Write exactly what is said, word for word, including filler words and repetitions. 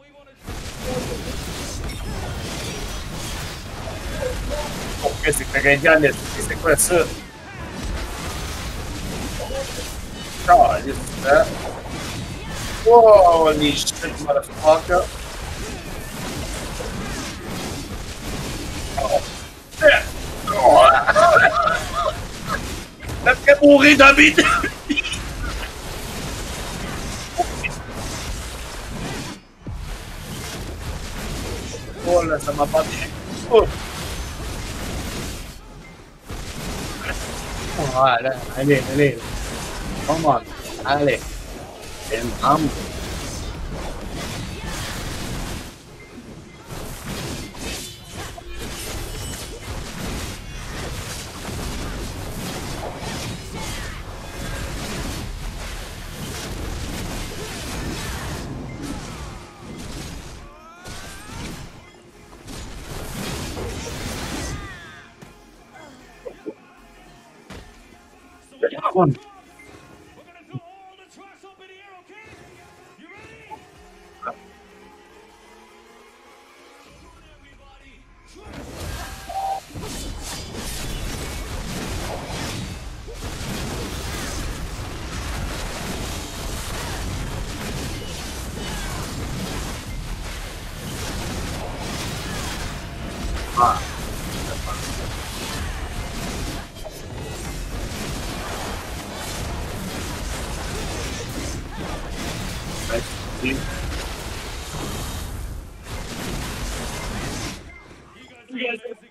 Porque si peguei nesse sequência. Oh, this is that. Holy shit, motherfucker. Oh, shit. Oh. Elle fait mourir David. Oh là, ça m'a pas dit. Oh. Voilà, allez, allez. Come on, allez. And I'm one. Ah. Right. See? You guys